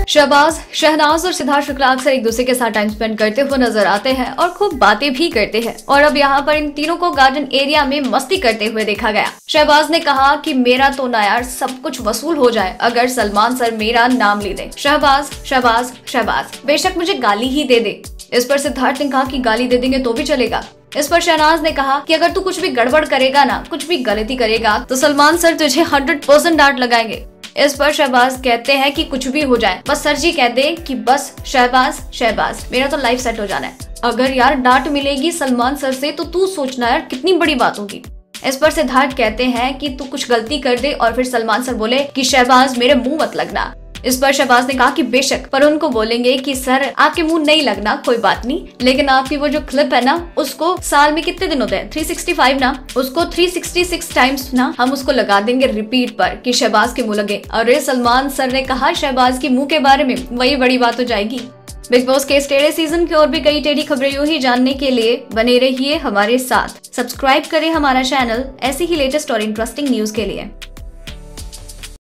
शहबाज, शहनाज और सिद्धार्थ शुक्ला अक्सर एक दूसरे के साथ टाइम स्पेंड करते हुए नजर आते हैं और खूब बातें भी करते हैं। और अब यहाँ पर इन तीनों को गार्डन एरिया में मस्ती करते हुए देखा गया। शहबाज ने कहा कि मेरा तो ना यार सब कुछ वसूल हो जाए अगर सलमान सर मेरा नाम ले दे। शहबाज शहबाज शहबाज, बेशक मुझे गाली ही दे दे। इस पर सिद्धार्थ ने कहा कि गाली दे देंगे तो भी चलेगा। इस पर शहनाज ने कहा कि अगर तू कुछ भी गड़बड़ करेगा ना, कुछ भी गलती करेगा तो सलमान सर तुझे 100% डांट लगाएंगे। इस पर शहबाज कहते हैं कि कुछ भी हो जाए, बस सर जी कह दे कि बस शहबाज शहबाज, मेरा तो लाइफ सेट हो जाना है। अगर यार डांट मिलेगी सलमान सर से तो तू सोचना यार कितनी बड़ी बात होगी। इस पर सिद्धार्थ कहते हैं कि तू कुछ गलती कर दे और फिर सलमान सर बोले कि शहबाज मेरे मुंह मत लगना। इस पर शहबाज ने कहा कि बेशक, पर उनको बोलेंगे कि सर आपके मुंह नहीं लगना, कोई बात नहीं, लेकिन आपकी वो जो क्लिप है ना उसको साल में कितने दिन होते हैं 365 ना, उसको 366 टाइम्स ना हम उसको लगा देंगे रिपीट पर कि शहबाज के मुंह लगे। अरे सलमान सर ने कहा शहबाज के मुंह के बारे में, वही बड़ी बात हो जाएगी। बिग बॉस के इस टेढ़े सीजन की और भी कई टेढ़ी खबरें यूं ही जानने के लिए बने रहिए हमारे साथ। सब्सक्राइब करें हमारा चैनल ऐसी ही लेटेस्ट और इंटरेस्टिंग न्यूज के लिए।